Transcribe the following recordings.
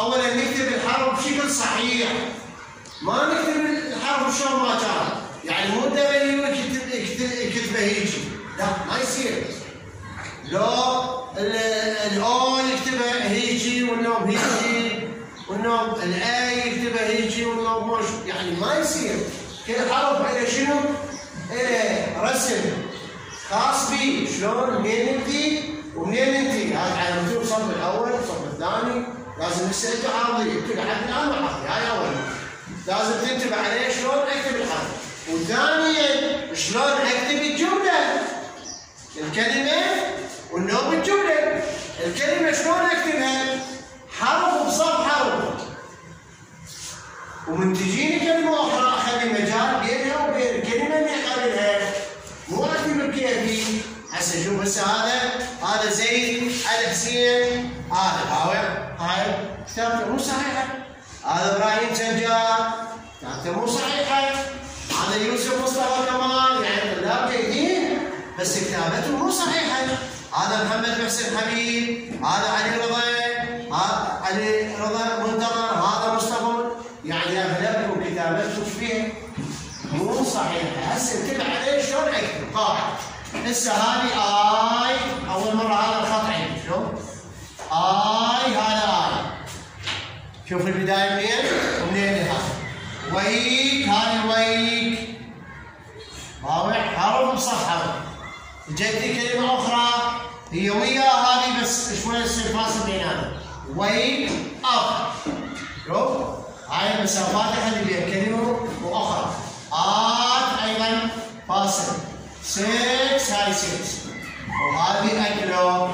اولا نكتب الحرف بشكل صحيح، ما نكتب الحرف شلون ما كان، يعني مو دبليو يكتبه هيجي، لا ما يصير. لو الاو يكتبه هيجي والنوم هيجي، والنوم الاي يكتبه هيجي والنوم مش، يعني ما يصير. كل حرف له شنو؟ له رسم خاص به، شلون منين نبدي ومنين ننتهي. هذا علمتوه الصف الاول، الصف الثاني، لازم لسه انتم حافظين، انتم لحد الان ما حافظين، هاي اول. لازم تنتبه عليه شلون اكتب الحرف، وثانيا شلون اكتب الجمله. الكلمه والنوم الجمله، الكلمه شلون اكتبها؟ حرف بصف حرف، ومن تجيني كلمه اخرى اخلي مجال بينها وبين الكلمه اللي قبلها، مو اكتب بكيفي. هسه شوف هسه هذا زيد الحسين، هاي كتابته مو صحيحه. هذا ابراهيم سجاد كتابته مو صحيحه. هذا يوسف مصطفى كمال، يعني طلاب جيدين بس كتابته مو صحيحه. هذا محمد محسن حبيب، هذا علي رضا، هذا علي رضا منتظر، هذا مصطفى، يعني اغلبكم كتابتكم فيها مو صحيحه. هسه انتبه عليه شلون اكتب قاعده. هسه هذه اي، اول مره هذا الخط عندي، شوف اي، هذا اي، شوف البدايه منين ومنين لهذا. ويك، هذه ويك، واضح؟ حرف بصف حرف. جت لي كلمه اخرى هي ويا هذه بس شوي يصير فاصل بيناتهم. ويك اب، شوف هاي المسافات اللي بين كلمه واخرى. ايضا فاصل. 6 هاي 6، وهذه اكلوك.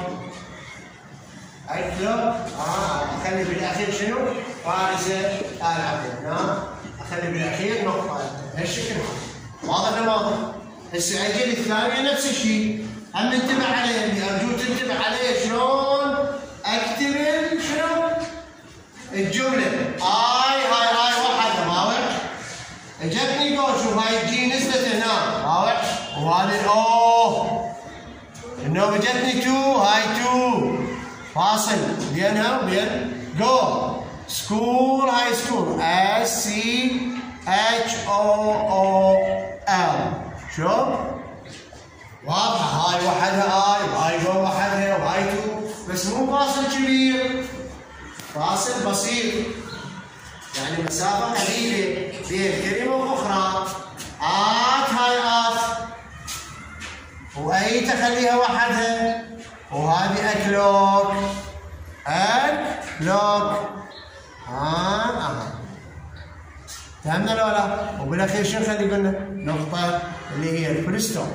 اخلي بالاخير شنو؟ فارزه ال عبد، اخلي بالاخير نقطه بهالشكل هذا. واضح ولا واضح؟ هسه اجي الثانيه نفس الشيء، هم انتبه عليه، اللي ارجوك تنتبه عليه شلون اكتب شنو؟ الجمله. هاي وحده، واضح؟ اجتني جو، شوف هاي الجي نزلت هنا، واضح؟ وهذه الاو، النوم اجتني 2، هاي 2 فاصل بينها وبين جو. سكول، هاي سكول، SCHOOL، شوف واضحه. هاي وحدها اي، وهاي جو وحدها، وهاي 2 بس مو فاصل كبير، فاصل بسيط، يعني مسافه قليله بين كلمه واخرى. هاي واي تخليها وحدها، وهذه اكلوك. فهمنا لو لا؟ وبالاخير شو نخلي قلنا؟ نقطه اللي هي الفول ستوب.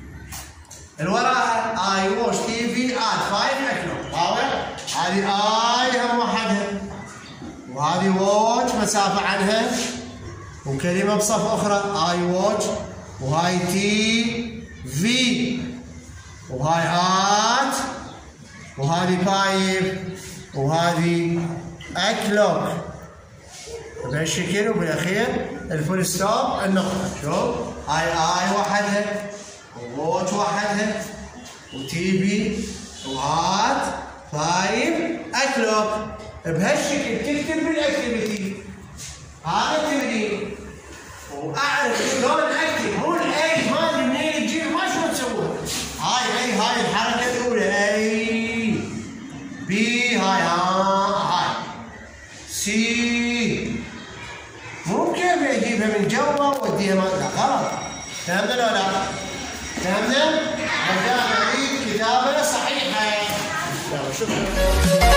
الوراء اي ووش تي في اد 5 اكلوك، واضح؟ هذه اي هم وحدها، وهذه ووتش مسافه عنها، وكلمه بصف اخرى اي ووتش، وهاي تي في، وهاي ات، وهذه 5، وهذه اكلوك بهالشكل. وبالاخير الفول ستوب النقطه. شوف هاي وحدها، ووتش وحدها، وتي بي، وهات 5 اكلوك. بهالشكل تكتب بالاكتيفيتي. هذا التمرين، واعرف شلون اكتب، مو الاي ما ادري منين تجيب، ما شلون تسويها. هاي الحركه الاولى، اي بي، هاي سي، مو كيف اجيبها من جوا واديها لا غلط. فهمنا لو لا؟ فهمنا؟ رجاء نعيد كتابه صحيحه. يلا شكرا.